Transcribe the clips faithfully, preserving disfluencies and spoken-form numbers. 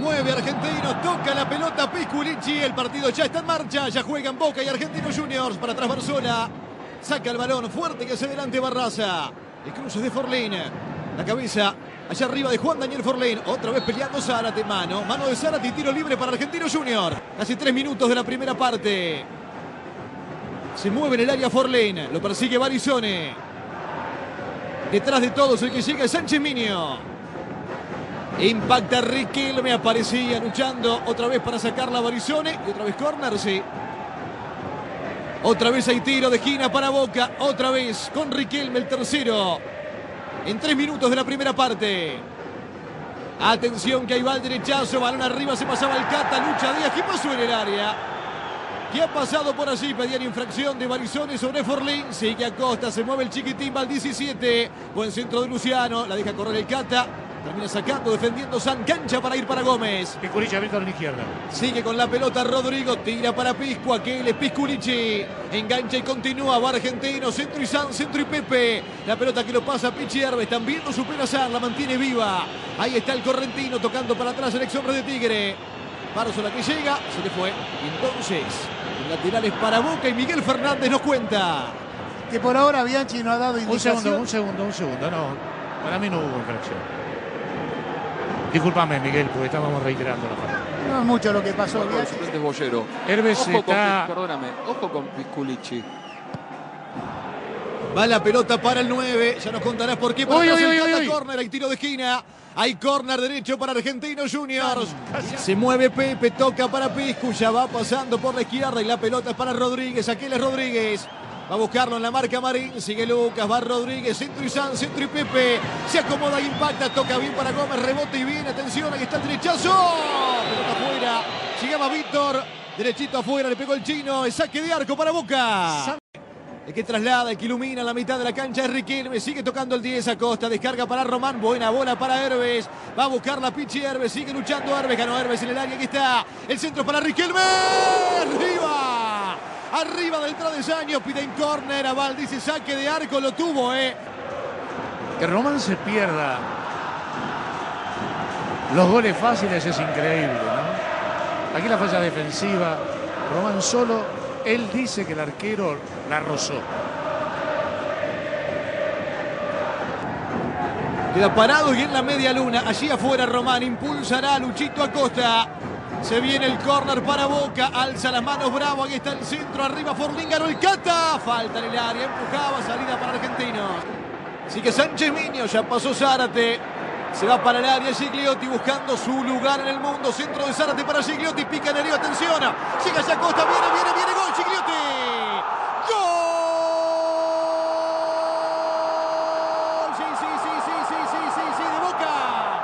Mueve Argentinos, toca la pelota Pisculichi. El partido ya está en marcha. Ya juegan Boca y Argentinos Juniors. Para atrás Barzola. Saca el balón fuerte que hace delante Barraza. El cruce de Forlín. La cabeza allá arriba de Juan Daniel Forlín. Otra vez peleando Zárate. Mano. Mano de Zárate y tiro libre para Argentinos Juniors. Casi tres minutos de la primera parte. Se mueve en el área Forlín. Lo persigue Barizone. Detrás de todos el que llega es Sánchez Minio. Impacta Riquelme, aparecía luchando otra vez para sacarla a Barizone. Y otra vez córner, sí. Otra vez hay tiro de esquina para Boca. Otra vez con Riquelme el tercero. En tres minutos de la primera parte. Atención que ahí va el derechazo. Balón arriba, se pasaba el Cata. Lucha Díaz. ¿Qué pasó en el área? ¿Qué ha pasado por allí? Pedían infracción de Barizone sobre Forlín. Sigue Acosta, se mueve el chiquitín, va al diecisiete. Buen centro de Luciano. La deja correr el Cata. Termina sacando, defendiendo San Cancha para ir para Gómez. Pisculichi abierto a la izquierda. Sigue con la pelota Rodrigo, tira para Pisco, aquel es Pisculichi. Engancha y continúa, va Argentino, centro y San, centro y Pepe. La pelota que lo pasa a Pichi Herbes, también lo supera San, la mantiene viva. Ahí está el correntino tocando para atrás el ex hombre de Tigre. Barzola que llega, se le fue. Y entonces, el lateral es para Boca y Miguel Fernández nos cuenta. Que por ahora Bianchi no ha dado indicación. Un segundo, un segundo, un segundo, no. Para mí no hubo infracción. Discúlpame, Miguel, porque estábamos reiterando la falta. No es mucho lo que pasó. Es Bollero. Herbes ojo está... con, perdóname, ojo con Pisculichi. Va la pelota para el nueve. Ya nos contarás por qué. Para uy, uy, uy, el uy. córner, hay tiro de esquina. Hay córner derecho para Argentinos Juniors. Se mueve Pepe, toca para Piscu. Ya va pasando por la izquierda y la pelota es para Rodríguez. Aquel es Rodríguez. Va a buscarlo en la marca Marín. Sigue Lucas, va Rodríguez, centro y San, centro y Pepe. Se acomoda y impacta, toca bien para Gómez, rebote y bien. Atención, aquí está el derechazo. Pelota afuera. Llegaba Víctor. Derechito afuera, le pegó el chino. El saque de arco para Boca. El que traslada, el que ilumina la mitad de la cancha es Riquelme. Sigue tocando el diez Acosta. Descarga para Román. Buena bola para Herbes. Va a buscar la Pichi Herbes. Sigue luchando Herbes. Ganó Herbes en el área. Aquí está. El centro para Riquelme. Arriba. Arriba del travesaño. Pide en córner. Aval dice saque de arco. Lo tuvo, eh. Que Román se pierda los goles fáciles es increíble, ¿no? Aquí la falla defensiva. Román solo. Él dice que el arquero la rozó. Queda parado y en la media luna. Allí afuera Román impulsará a Luchito Acosta. Se viene el córner para Boca. Alza las manos Bravo. Aquí está el centro. Arriba Forlín. Ganó el Cata. Falta en el área. Empujaba. Salida para Argentinos. Sigue Sánchez Minio. Ya pasó Zárate. Se va para el área Gigliotti buscando su lugar en el mundo. Centro de Zárate para Gigliotti. Pica en el atención. Llega hacia Acosta. Viene, viene, viene. Gol Gigliotti. ¡Gol! Sí, sí, sí, sí, sí, sí, sí, sí, de Boca.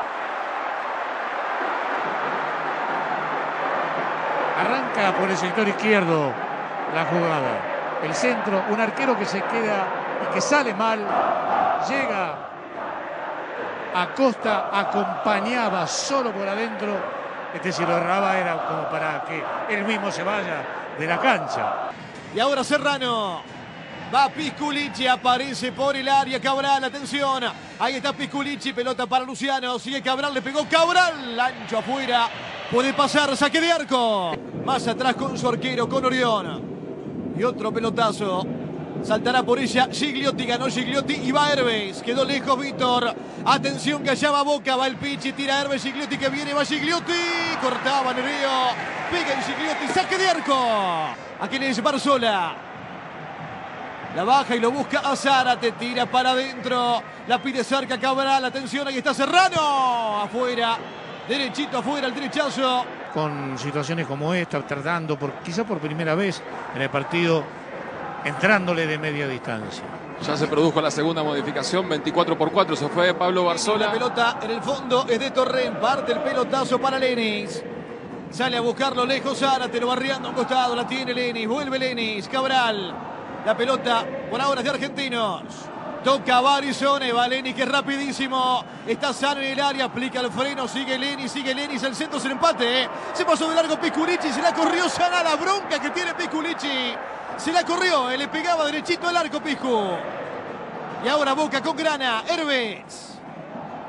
Arranca por el sector izquierdo la jugada. El centro, un arquero que se queda y que sale mal. Llega Acosta, acompañaba solo por adentro. Este si lo erraba era como para que él mismo se vaya de la cancha. Y ahora Serrano. Va Pisculichi, aparece por el área Cabral, atención. Ahí está Pisculichi, pelota para Luciano. Sigue Cabral, le pegó Cabral. Ancho afuera. Puede pasar, saque de arco. Más atrás con su arquero, con Orión. Y otro pelotazo. Saltará por ella Gigliotti, ganó Gigliotti y va Herbes. Quedó lejos Víctor. Atención que allá va Boca, va el Pichi, tira Herbes, Gigliotti que viene, va Gigliotti. Cortaba Nereo. Pega en Gigliotti, saque de arco. Aquí le dice Barzola. La baja y lo busca a Zárate, tira para adentro. La pide cerca Cabral, atención, ahí está Serrano. Afuera, derechito afuera, el derechazo. Con situaciones como esta, tratando por, quizá por primera vez en el partido, entrándole de media distancia. Ya se produjo la segunda modificación, veinticuatro por cuatro, se fue Pablo Barzola. La pelota en el fondo es de Torren, parte el pelotazo para Lenis. Sale a buscarlo lejos Zárate, lo barriando a un costado, la tiene Lenis, vuelve Lenis, Cabral. La pelota por ahora es de Argentinos. Toca Barizone, va Lenis que es rapidísimo. Está sano en el área, aplica el freno, sigue Lenis, sigue Lenis, el centro es el empate. ¿eh? Se pasó de largo Pisculichi, se la corrió sana la bronca que tiene Pisculichi. Se la corrió, le pegaba derechito al arco Piscu. Y ahora Boca con Grana, Herbes.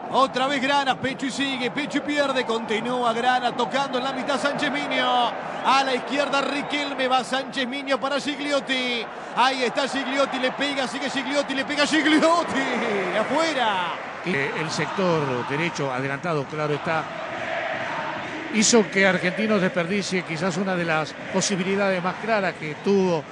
Otra vez Grana, pecho y sigue, pecho y pierde, continúa Grana tocando en la mitad Sánchez Miño. A la izquierda Riquelme, va Sánchez Miño para Gigliotti. Ahí está Gigliotti, le pega, sigue Gigliotti, le pega Gigliotti. Afuera. El sector derecho adelantado, claro está, hizo que Argentinos desperdicie quizás una de las posibilidades más claras que tuvo.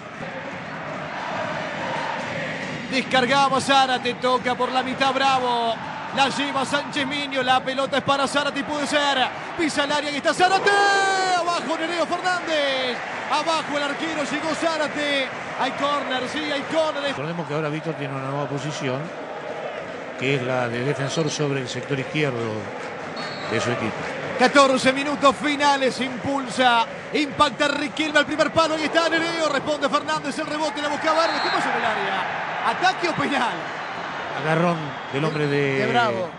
Descargaba Zárate, toca por la mitad Bravo. La lleva Sánchez Miño, la pelota es para Zárate y puede ser. Pisa el área y está Zárate. Abajo Nereo Fernández. Abajo el arquero, llegó Zárate. Hay córner, sí, hay córner. Recordemos que ahora Víctor tiene una nueva posición, que es la de defensor sobre el sector izquierdo de su equipo. catorce minutos finales, impulsa, impacta Riquelme al primer palo, ahí está Nereo, responde Fernández, el rebote, la buscaba Vargas. ¿Qué pasó en el área? ¿Ataque o penal? Agarrón del hombre de... De Bravo.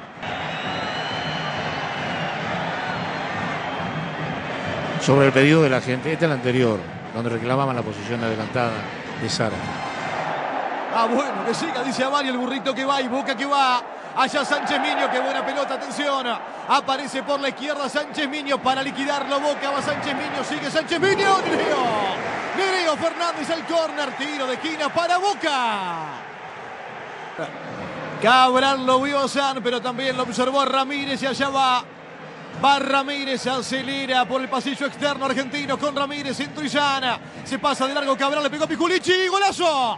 Sobre el pedido de la gente, este es el anterior, donde reclamaban la posición adelantada de Zárate. Ah, bueno, que siga, dice Avali, el burrito que va y Boca que va. Allá Sánchez Miño, qué buena pelota, atención. Aparece por la izquierda Sánchez Miño para liquidarlo. Boca va Sánchez Miño, sigue Sánchez Miño. Nereo. Nereo Fernández al córner, tiro de esquina para Boca. Cabral lo vio a San, pero también lo observó a Ramírez y allá va. Va Ramírez, acelera por el pasillo externo argentino con Ramírez, centro y Sana. Se pasa de largo Cabral, le pegó a Piculichi, golazo.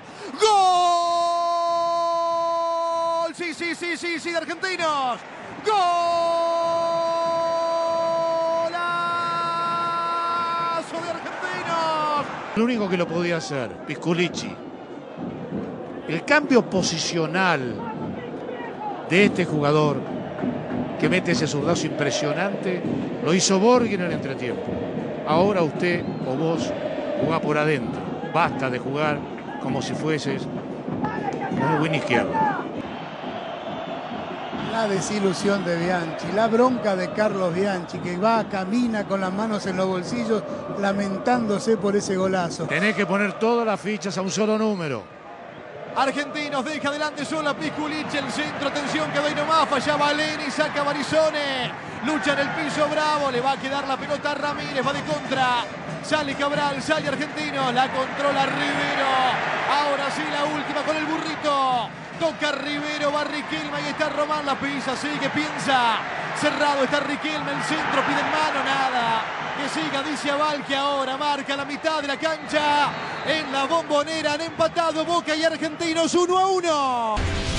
¡Gol! Sí, sí, sí, sí, sí, de Argentinos. ¡Golazo de Argentinos! Lo único que lo podía hacer, Pisculichi. El cambio posicional de este jugador que mete ese zurdazo impresionante, lo hizo Borghi en el entretiempo. Ahora usted o vos jugá por adentro. Basta de jugar como si fueses un win izquierdo. La desilusión de Bianchi, la bronca de Carlos Bianchi, que va, camina con las manos en los bolsillos, lamentándose por ese golazo. Tenés que poner todas las fichas a un solo número. Argentinos deja adelante solo a Pisculichi, el centro, atención que va y nomás, fallaba Leni, saca Barizone, lucha en el piso Bravo, le va a quedar la pelota a Ramírez, va de contra, sale Cabral, sale Argentino, la controla Rivero, ahora sí la última con el burrito, toca Rivero, va Riquelme, ahí está Román, la pisa, sigue, piensa, cerrado está Riquelme, el centro, pide en mano, nada. Que siga, dice Aval, que ahora marca la mitad de la cancha. En la Bombonera han empatado Boca y Argentinos uno a uno.